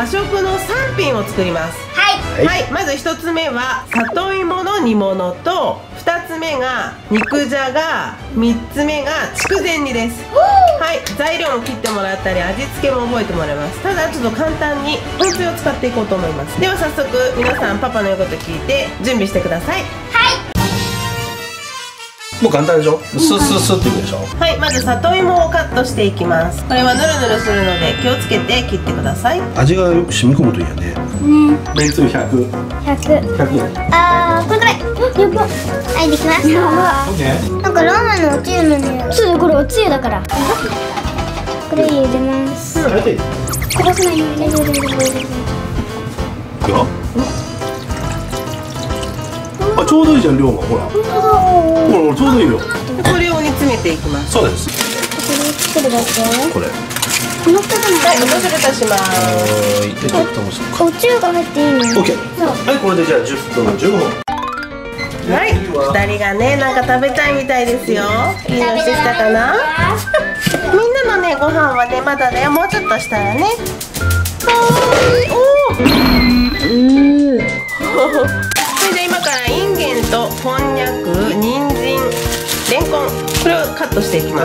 和食の3品を作ります。はい、はい、まず1つ目は里芋の煮物と、2つ目が肉じゃが、3つ目が筑前煮です。はい、材料も切ってもらったり味付けも覚えてもらいます。ただちょっと簡単にポン酢を使っていこうと思います。では早速皆さんパパの言うこと聞いて準備してください。 もう簡単でしょ。スッスッスッっていくでしょ。 はい、まず里芋をカットしていきます。これはヌルヌルするので気をつけて切ってください。 味がよく染み込むといいよね。めんつゆ100。100円。 あー、これやば。はい、できました。なんかラーメンのおつゆの匂い。そう、これおつゆだから。これ入れます。 あれでいい。 こぼさないように。 いくよ。あ、ちょうどいいじゃん、量が。ほらほら、ちょうどいいよ。 これを煮詰めていきます。 そうです。 これだけこれ。 この蓋がはい、お水蓋します。 はい、で、ちょっともうおつゆが入っていいの。 オッケー。はい、これでじゃあ10分15分。 はい、2人がね、なんか食べたいみたいですよ。いいのしてきたかな。みんなのね、ご飯はね、まだね、もうちょっとしたらね。おお。それで今からインゲンとこんにゃく、人参、レンコン、これをカットしていきます。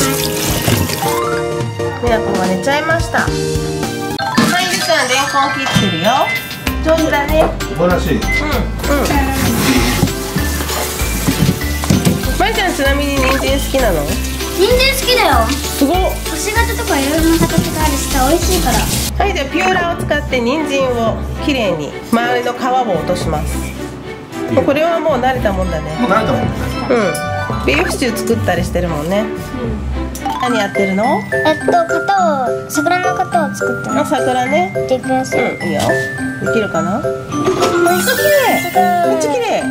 みなこが寝ちゃいました。はい、りゅうちゃんレンコン切ってるよ。上手だね。 素晴らしい。 まいちゃん、ちなみに人参好きなの？ 人参好きだよ。 すごっ。 星型とかいろいろな形があるしさ、美味しいから。 はい、じゃあピューラーを使って人参をきれいに周りの皮を落とします。これはもう慣れたもんだね。 もう慣れたもんね。 ビーフシチュー作ったりしてるもんね。何やってるの？ 桜の型を作ったの。 桜ね。 できます。 いいよ。できるかな？めっちゃ綺麗。めっちゃ綺麗。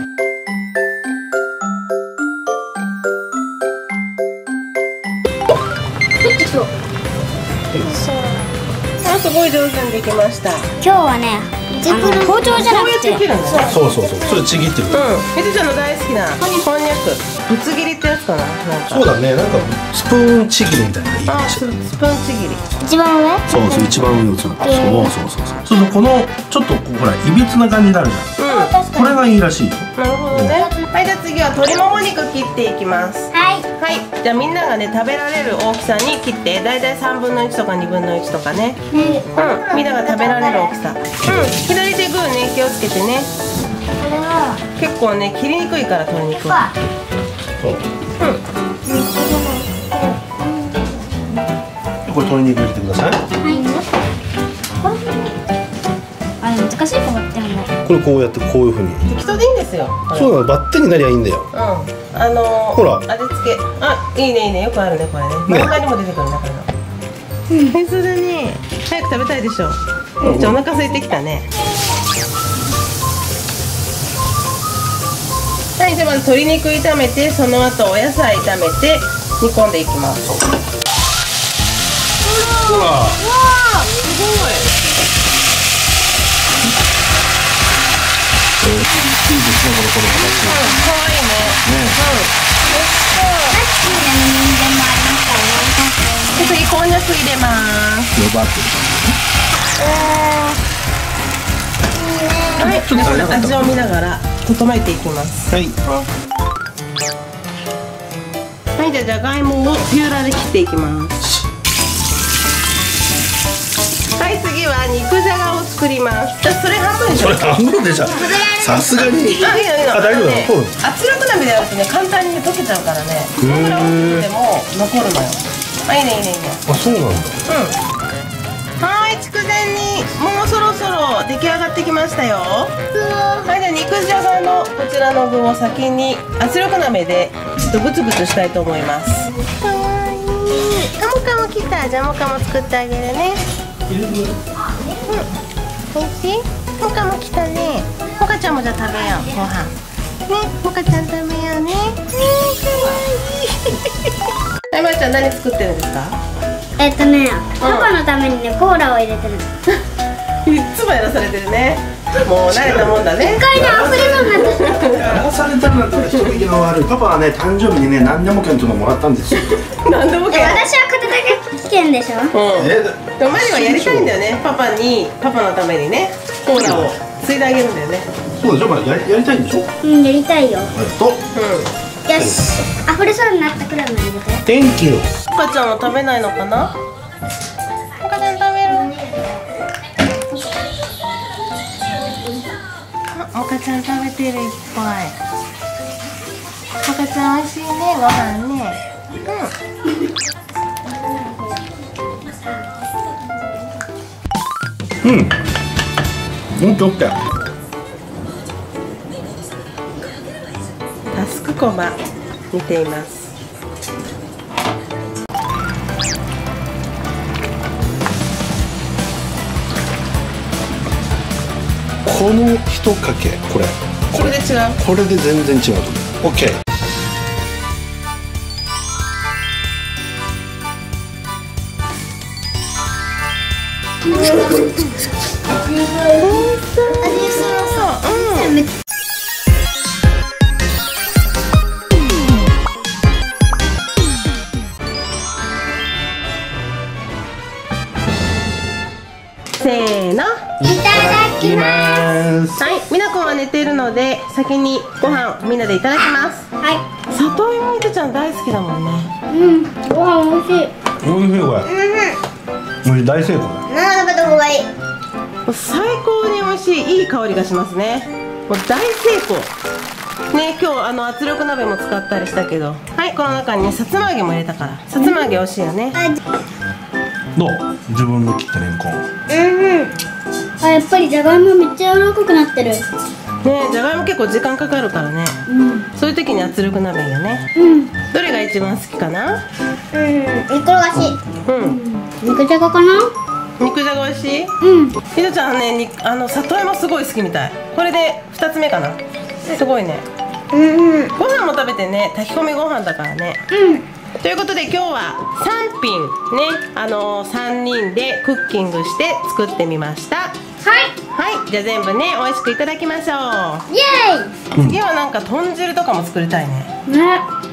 すごい上手にできました。 今日はね、包丁じゃなくて、 そうそれちぎってる。 みずちゃんの大好きなこんにゃく、ぶつ切りってやつかな。 そうだね、なんかスプーンちぎりみたいなのいいかもしれない。 スプーンちぎり。 一番上？ そう、一番上をつる。そうこのちょっとほらいびつな感じになるじゃん。これがいいらしいよ。 なるほどね。はい、じゃあ次は鶏もも肉切っていきます。はい、じゃあみんながね食べられる大きさに切って、だいたい3分の1とか2分の1とかね。みんなが食べられる大きさ。左手グーね、気をつけてね。結構ね切りにくいから鶏肉は。 これ鶏肉入れてください。 難しいかもってこれこうやってこういう風に。 適当でいいんですよ。 そうなの、バッテンになりゃいいんだよ。ほら。味付け。あ、いいねいいね、よくあるねこれね。漫画にも出てくるねこれの。はい、そうだね。早く食べたいでしょ。じゃあお腹空いてきたね。はい、じゃあまず鶏肉炒めて、その後お野菜炒めて煮込んでいきます。ほら。わあ、すごい。 いいですね、この形。 可愛いね。次こんにゃく入れます。はい、ちょっと味を見ながら整えていきます。はい。はい、じゃあじゃがいもをピューラーで切っていきます。はい、次は肉じゃがを作ります。じゃあそれ半分でしょ。 それ半分でじゃ。さすがに。 いいのいいの。 大丈夫だ。 圧力鍋でやるとね簡単に溶けちゃうからね。そんぐらい大きくても残るのよ。あ、いいねいいねいいね。 あ、そうなんだ。 はい、筑前煮もうそろそろ出来上がってきましたよ。はい、じゃあ肉じゃがのこちらの具を先に圧力鍋でちょっとグツグツしたいと思います。かわいい。カモカモ来た。じゃあモカモ作ってあげるね。おいしい？モカも来たね。モカちゃんもじゃあ食べよう、ご飯。ね、モカちゃん食べようね。はい、まいちゃん何作ってるんですか？ パパのためにね、コーラを入れてる。 いつもやらされてるね。 もう慣れたもんだね。 一回ね溢れそうになった。 やらされたらなんか人聞きが悪い。パパはね誕生日にね何でも券というのもらったんですよ。 何でも券。 私は片手券でしょ。 でもマリはやりたいんだよね。パパのためにねコーラをついであげるんだよね。 そうでしょ。やりたいんでしょ。 やりたいよ。 と。 よし。溢れそうになったくらいまで入れて。 Thank you。 赤ちゃんは食べないのかな。赤ちゃん食べる。赤ちゃん食べてるいっぱい。赤ちゃん美味しいねご飯ね。 オッケーオッケー。 タスクコマ見ています。 この一かけこれで違う。 これで全然違うと思う。オッケー。 せーの。 いただきます。 はい、みなこは寝てるので先にご飯みんなでいただきます。 はい。 里芋いとちゃん大好きだもんね。 ご飯美味しい。 おいしいこれ。もう大成功だ。 食べた方がいい。 最高に美味しい、いい香りがしますね。もう大成功ね。今日圧力鍋も使ったりしたけど、はい、この中にねさつま揚げも入れたから、さつま揚げ美味しいよね。 どう？自分の切ったレンコン。 やっぱりじゃがいもめっちゃ柔らかくなってる。 ね、じゃがいも結構時間かかるからね。そういう時に圧力鍋いいよね。どれが一番好きかな？ 煮ころがし。肉じゃがかな？ 肉じゃが美味しい？ひとちゃんね、里芋すごい好きみたい。これで2つ目かな。すごいね。ご飯も食べてね、炊き込みご飯だからね。ということで今日は3品ね、3人でクッキングして作ってみました。はい、じゃあ全部ね美味しくいただきましょう。イエーイ。次はなんか豚汁とかも作りたいね。